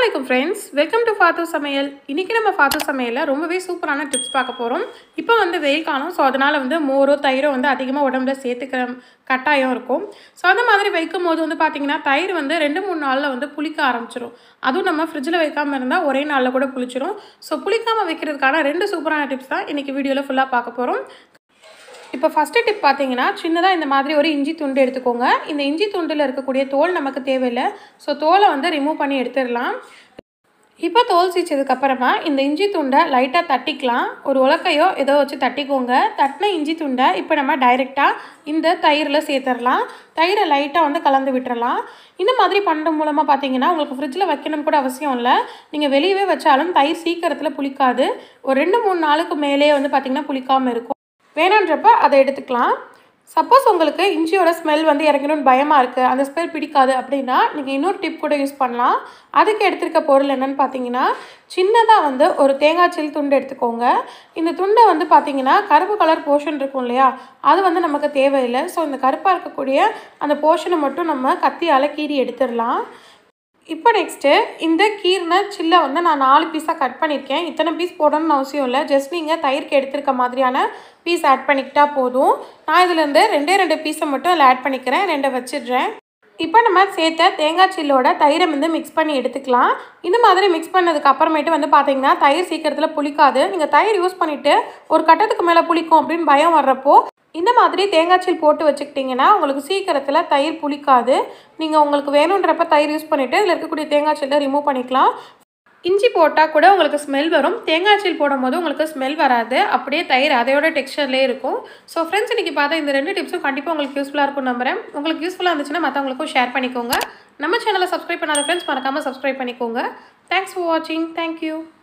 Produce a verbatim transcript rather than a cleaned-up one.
Assalamualaikum friends, welcome to Fathu Samayal. இன்னைக்கு நம்ம Fathu Samayalல ரொம்பவே சூப்பரான டிப்ஸ் பார்க்க போறோம். இப்போ வந்து வெயில் காலம், சோ அதனால வந்து மோரோ தயிரோ வந்து அதிகமா உடம்புல சேர்த்துக்கிற கட்டாயம் இருக்கும். சோ அந்த மாதிரி வைக்கும்போது வந்து பாத்தீங்கன்னா தயிர் வந்து ரெண்டு மூணு நாள்ல வந்து புளிக்க ஆரம்பிச்சிரும். அதுவும் நம்ம ஃப்ரிட்ஜ்ல வைக்காம இருந்தா ஒரே நாள்ல கூட புளிச்சிரும். சோ புளிக்காம வைக்கிறதுக்கான ரெண்டு சூப்பரான டிப்ஸ் தான் இன்னைக்கு வீடியோல ஃபுல்லா பார்க்க போறோம். இப்போ ஃபர்ஸ்ட் டிப் பார்த்தீங்கன்னா சின்னதா இந்த மாதிரி ஒரு இஞ்சி துண்டு எடுத்துக்கோங்க. இந்த இஞ்சி துண்டில் இருக்கக்கூடிய தோல் நமக்கு தேவையில்லை. ஸோ தோலை வந்து ரிமூவ் பண்ணி எடுத்துடலாம். இப்போ தோல் சீச்சதுக்கு அப்புறமா இந்த இஞ்சி துண்டை லைட்டாக தட்டிக்கலாம். ஒரு உலக்கையோ ஏதோ வச்சு தட்டிக்கோங்க. தட்டின இஞ்சி துண்டை இப்போ நம்ம டைரெக்டாக இந்த தயிரில் சேர்த்துடலாம். தயிரை லைட்டாக வந்து கலந்து விட்டுறலாம். இந்த மாதிரி பண்ணுறது மூலமாக பார்த்தீங்கன்னா உங்களுக்கு ஃப்ரிட்ஜில் வைக்கணும்னு கூட அவசியம் இல்லை. நீங்கள் வெளியவே வச்சாலும் தயிர் சீக்கிரத்தில் புளிக்காது. ஒரு ரெண்டு மூணு நாளுக்கு மேலே வந்து பார்த்திங்கன்னா புளிக்காமல் இருக்கும். வேணுன்றப்ப அதை எடுத்துக்கலாம். சப்போஸ் உங்களுக்கு இஞ்சியோட ஸ்மெல் வந்து இறங்கணும்னு பயமாக இருக்குது, அந்த ஸ்மெல் பிடிக்காது அப்படின்னா நீங்கள் இன்னொரு டிப் கூட யூஸ் பண்ணலாம். அதுக்கு எடுத்துருக்க பொருள் என்னென்னு பார்த்தீங்கன்னா சின்னதாக வந்து ஒரு தேங்காய் சில் துண்டு எடுத்துக்கோங்க. இந்த துண்டை வந்து பார்த்தீங்கன்னா கருப்பு கலர் போர்ஷன் இருக்கும் இல்லையா, அது வந்து நமக்கு தேவையில்லை. ஸோ இந்த கருப்பாக இருக்கக்கூடிய அந்த போர்ஷனை மட்டும் நம்ம கத்தியால் கீறி எடுத்துடலாம். இப்போ நெக்ஸ்ட்டு இந்த கீர்ன சில்லை வந்து நான் நாலு பீஸாக கட் பண்ணியிருக்கேன். இத்தனை பீஸ் போடணும்னு அவசியம் இல்லை. ஜஸ்ட் நீங்கள் தயிருக்கு எடுத்துருக்க மாதிரியான பீஸ் ஆட் பண்ணிக்கிட்டா போதும். நான் இதுலேருந்து ரெண்டே ரெண்டு பீஸை மட்டும் அதில் ஆட் பண்ணிக்கிறேன். ரெண்டை வச்சிடுறேன். இப்போ நம்ம சேர்த்த தேங்காய் சில்லோட தயிரை வந்து மிக்ஸ் பண்ணி எடுத்துக்கலாம். இந்த மாதிரி மிக்ஸ் பண்ணதுக்கு அப்புறமேட்டு வந்து பார்த்தீங்கன்னா தயிர் சீக்கிரத்தில் புளிக்காது. நீங்கள் தயிர் யூஸ் பண்ணிவிட்டு ஒரு கட்டத்துக்கு மேலே புளிக்கும் அப்படின்னு பயம் வர்றப்போ இந்த மாதிரி தேங்காய் சீல் போட்டு வச்சுக்கிட்டிங்கன்னா உங்களுக்கு சீக்கிரத்தில் தயிர் புளிக்காது. நீங்கள் உங்களுக்கு வேணுன்றப்ப தயிர் யூஸ் பண்ணிவிட்டு இதில் இருக்கக்கூடிய தேங்காய் சீலை ரிமூவ் பண்ணிக்கலாம். இஞ்சி போட்டால் கூட உங்களுக்கு ஸ்மெல் வரும். தேங்காய் சீல் போடும் போது உங்களுக்கு ஸ்மெல் வராது. அப்படியே தயிர் அதையோட டெக்ஸ்சர்லேயே இருக்கும். ஸோ ஃப்ரெண்ட்ஸ் இன்றைக்கி பார்த்தா இந்த ரெண்டு டிப்ஸும் கண்டிப்பாக உங்களுக்கு யூஸ்ஃபுல்லாக இருக்கும் நம்புறேன். உங்களுக்கு யூஸ்ஃபுல்லாக இருந்துச்சுன்னா மற்றவங்களுக்கும் ஷேர் பண்ணிக்கோங்க. நம்ம சேனலை சப்ஸ்கிரைப் பண்ணாத ஃப்ரெண்ட்ஸ் மறக்காமல் சப்ஸ்கிரைப் பண்ணிக்கோங்க. தேங்க்ஸ் ஃபார் வாட்சிங். தேங்க்யூ.